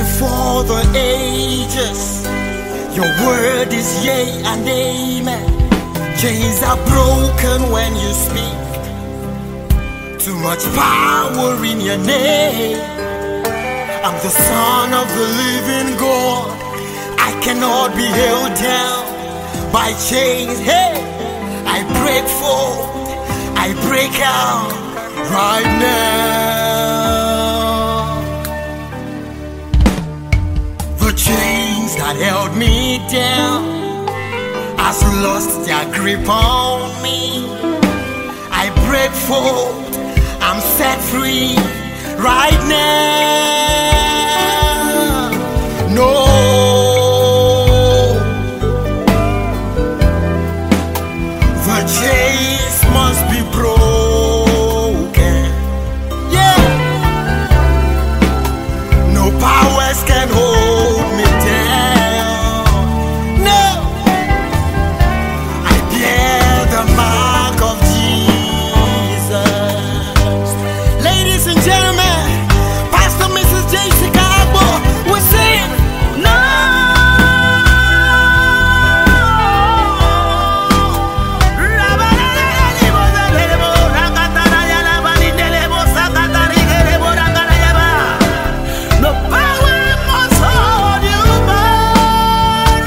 before the ages. Your word is yea and amen. Chains are broken when you speak. Too much power in your name. I'm the son of the living God. I cannot be held down by chains. Hey, I break forth, I break out right now. The chains that held me down has lost their grip on me. I break forth, I'm set free right now. No, the chains must be broken. Yeah, no powers can hold me down. No, I bear the mark of Jesus. Ladies and gentlemen, Pastor Mrs. Jessica Agbo will sing. No, no power must hold you back.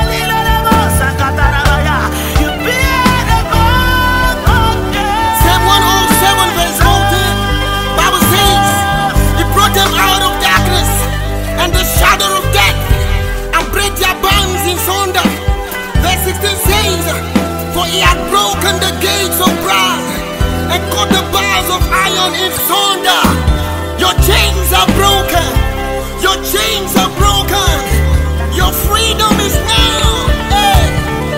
You bear the mark of death. Psalm 107 verse 14, Bible says, He brought them out of darkness and the shadow of death, and break their bonds in sunder. Verse 16 says, For He had broken the gates of brass and cut the bars of iron in sunder. Your chains are broken. Your chains are broken. Your freedom is now. Hey.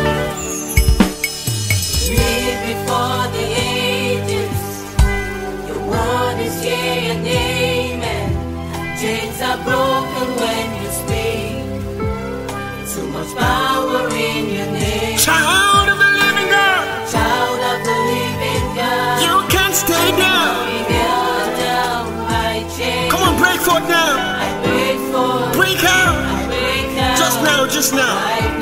Live before the ages. Your word is yea and amen. Chains are broken when you speak. Too much power in your name. Child of the living God, Child of the living God. you can't stay down. Be held down by chains. Come on, break forth now. I break forth. Break out. I break out. Just now. Right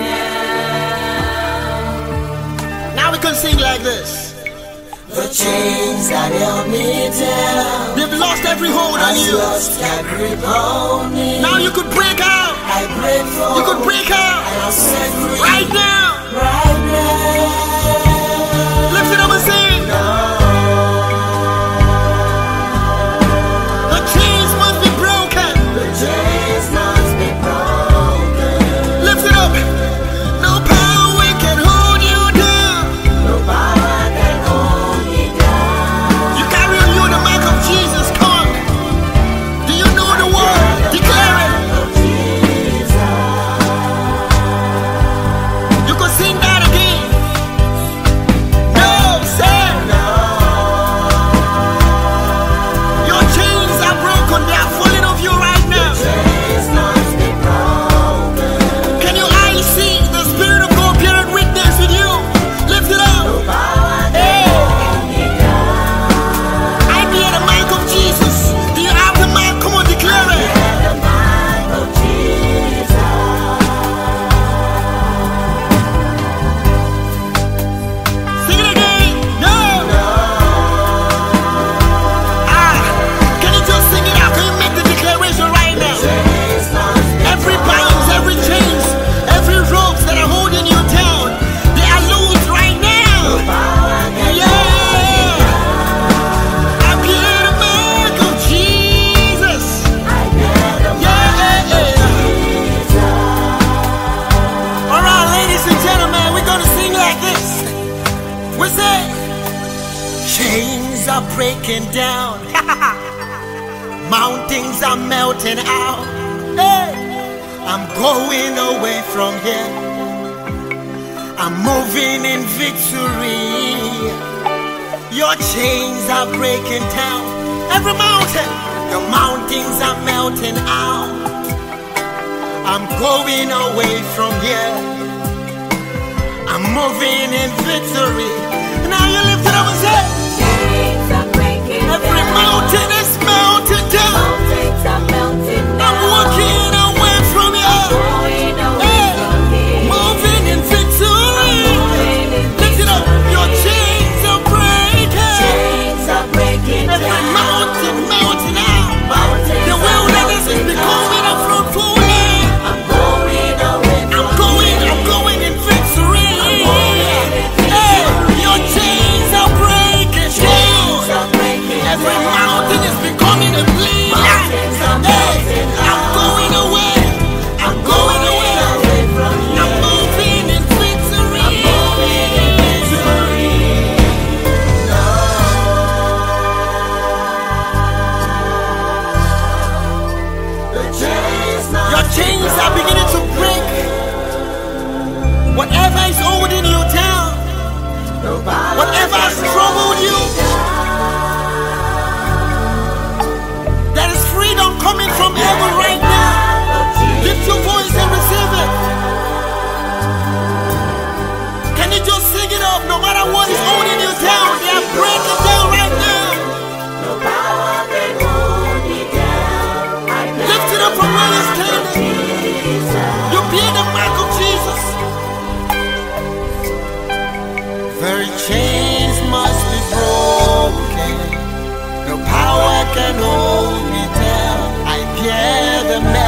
now. Now we can sing like this. The chains that held me down They've lost every hold on has you. lost their grip on me. Now you could break out. I break forth. You could break out I'm set free right now. right now. Lift it up and sing. The chains must be broken. The chains must be broken. Lift it up. No power can hold you down. No power can hold me down. You carry on you the mark of Jesus. Come on. Do you know the word? Declare it. Oh, Jesus. You can sing that again. No, say. No. Your chains are broken. They are falling off you right now. Chains must be broken. Can your eyes see the Spirit of God bearing witness with you? Lift it No up. power can Hey, hold me down. I bear the mark of Jesus. Do you have the mark? Come on, declare it. Bear the mark of Jesus. Sing it again. No. Can you just sing it out? Can you make the declaration right now? Chains must be Every bounds, every chains, every ropes that are holding you down, they are loose right now. power can Yeah. I bear the mark of Jesus. I bear the Yeah. Jesus. All right, ladies and gentlemen, we're gonna sing like this. We say, chains are breaking down, mountains are melting out. Hey, I'm going away from here. I'm moving in victory. Your chains are breaking down. Every mountain, your mountains are melting out. I'm going away from here. I'm moving in victory. Now you lift it up and say, Chains are breaking every down. mountain is melted down. Mountains are melting I'm down. walking Very chains must be broken. No power can hold me down. I bear the